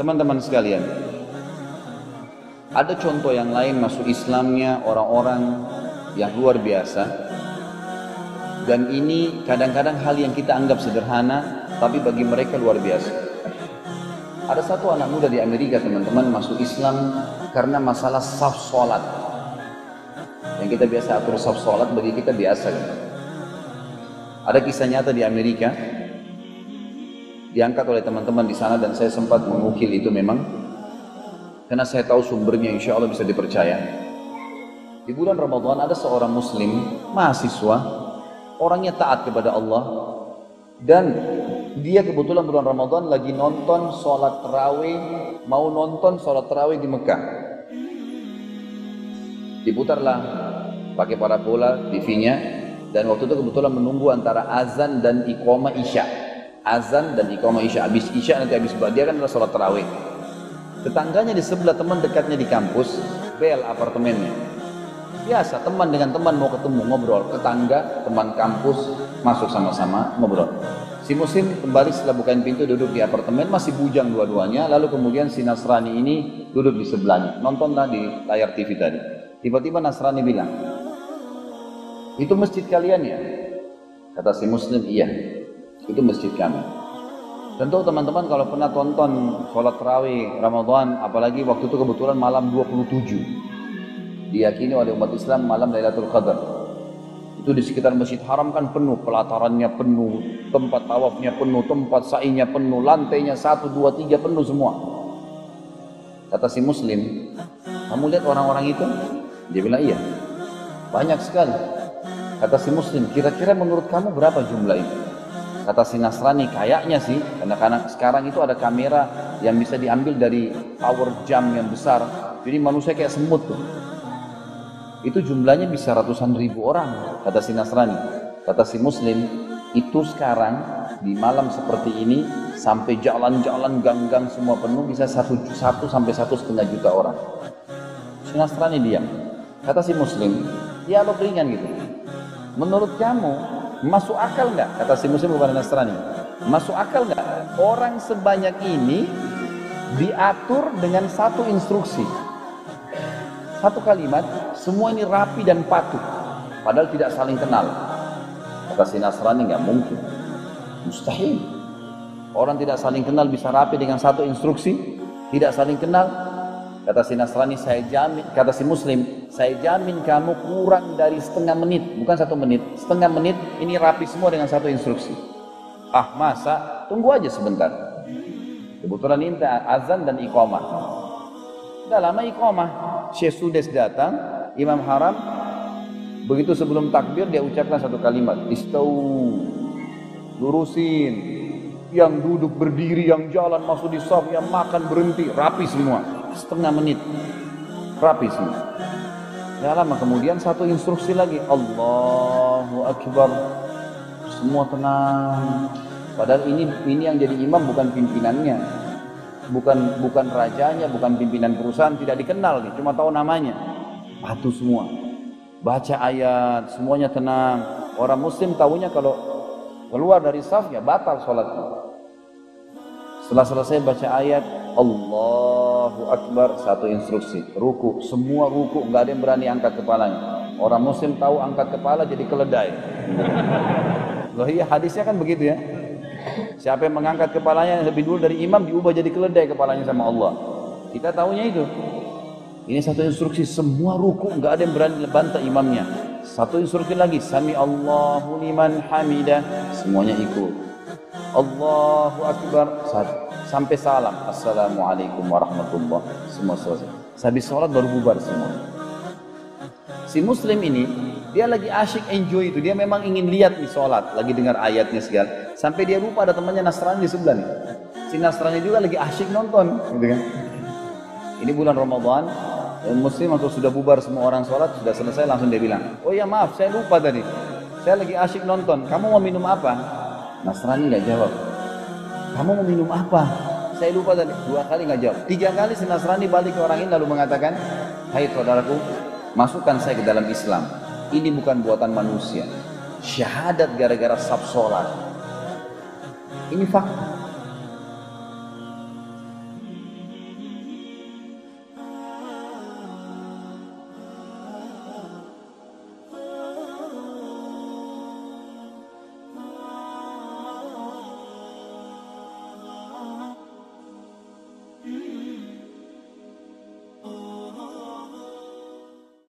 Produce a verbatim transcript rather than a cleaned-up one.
teman-teman sekalian, ada contoh yang lain masuk Islamnya orang-orang yang luar biasa, dan ini kadang-kadang hal yang kita anggap sederhana tapi bagi mereka luar biasa. Ada satu anak muda di Amerika teman-teman masuk Islam karena masalah shaf sholat. Yang kita biasa atur shaf sholat bagi kita biasa kan? Ada kisah nyata di Amerika, diangkat oleh teman-teman di sana dan saya sempat mengukil itu memang, karena saya tahu sumbernya insya Allah bisa dipercaya. Di bulan Ramadan ada seorang muslim, mahasiswa, orangnya taat kepada Allah, dan dia kebetulan bulan Ramadan lagi nonton sholat tarawih, mau nonton sholat tarawih di Mekah. Diputarlah pakai parabola T V-nya, dan waktu itu kebetulan menunggu antara azan dan iqamah isya. Azan dan iqamah isya, habis isya nanti habis dia kan adalah sholat tarawih. Tetangganya di sebelah, teman dekatnya di kampus, bel apartemennya. Biasa teman dengan teman mau ketemu ngobrol, tetangga, teman kampus masuk sama-sama ngobrol. Si muslim kembali setelah bukain pintu duduk di apartemen, masih bujang dua-duanya. Lalu kemudian si Nasrani ini duduk di sebelahnya, nontonlah di layar T V tadi. Tiba-tiba Nasrani bilang, "Itu masjid kalian ya?" Kata si muslim, "Iya, itu masjid kami." Tentu teman-teman kalau pernah tonton sholat tarawih Ramadan, apalagi waktu itu kebetulan malam dua puluh tujuh, diyakini oleh umat Islam malam Lailatul Qadar. Itu di sekitar Masjid Haram kan penuh, pelatarannya penuh, tempat tawafnya penuh, tempat sa'inya penuh, lantainya satu, dua, tiga penuh semua. Kata si muslim, "Kamu lihat orang-orang itu?" Dia bilang, "Iya, banyak sekali." Kata si muslim, "Kira-kira menurut kamu berapa jumlah itu?" Kata si Nasrani, "Kayaknya sih, karena, karena sekarang itu ada kamera yang bisa diambil dari tower jam yang besar, jadi manusia kayak semut tuh. Itu jumlahnya bisa ratusan ribu orang." Kata si Nasrani. Kata si muslim, "Itu sekarang di malam seperti ini sampai jalan-jalan gang-gang semua penuh bisa satu, satu sampai satu setengah juta orang." Si Nasrani diam. Kata si muslim, dialog ringan gitu, "Menurut kamu masuk akal nggak?" Kata si muslim kepada Nasrani, "Masuk akal nggak orang sebanyak ini diatur dengan satu instruksi, satu kalimat, semua ini rapi dan patuh, padahal tidak saling kenal?" Kata si Nasrani, "Nggak mungkin, mustahil. Orang tidak saling kenal bisa rapi dengan satu instruksi, tidak saling kenal." Kata si Nasrani, "Saya jamin," kata si muslim, "saya jamin kamu kurang dari setengah menit, bukan satu menit, setengah menit ini rapi semua dengan satu instruksi." "Ah masa? Tunggu aja sebentar." Kebetulan ini azan dan iqamah. Udah lama iqamah, Syekh Sudes datang, Imam Haram, begitu sebelum takbir dia ucapkan satu kalimat, "Istau," lurusin, yang duduk berdiri, yang jalan masuk di shaf, yang makan berhenti, rapi semua. Setengah menit rapi semua. Gak lama kemudian satu instruksi lagi, Allahu Akbar, semua tenang. Padahal ini ini yang jadi imam bukan pimpinannya, bukan bukan rajanya, bukan pimpinan perusahaan, tidak dikenal nih, cuma tahu namanya. Patuh semua, baca ayat, semuanya tenang. Orang muslim tahunya kalau keluar dari shaf ya batal sholatnya. Setelah selesai baca ayat, Allahu Akbar, satu instruksi, ruku, semua ruku, nggak ada yang berani angkat kepalanya. Orang muslim tahu angkat kepala jadi keledai. Loh iya, hadisnya kan begitu ya. Siapa yang mengangkat kepalanya lebih dulu dari imam diubah jadi keledai kepalanya sama Allah. Kita tahunya itu. Ini satu instruksi, semua ruku, nggak ada yang berani bantah imamnya. Satu instruksi lagi, Sami Allahu liman hamidah, semuanya ikut. Allahu Akbar, sampai salam, Assalamualaikum warahmatullah, semua selesai. Habis sholat baru bubar semua. Si muslim ini, dia lagi asyik enjoy itu, dia memang ingin lihat nih sholat, lagi dengar ayatnya segala, sampai dia lupa ada temannya Nasrani di sebelah nih. Si Nasrani juga lagi asyik nonton, gitu kan. Ini bulan Ramadan, muslim atau sudah bubar semua orang sholat, sudah selesai, langsung dia bilang, "Oh ya maaf, saya lupa tadi, saya lagi asyik nonton, kamu mau minum apa?" Nasrani nggak jawab. "Kamu mau minum apa?" "Saya lupa tadi." Dua kali nggak jawab. Tiga kali si Nasrani balik ke orang ini lalu mengatakan, "Hai saudaraku, masukkan saya ke dalam Islam. Ini bukan buatan manusia. Syahadat gara-gara sab sholat. Ini fakta."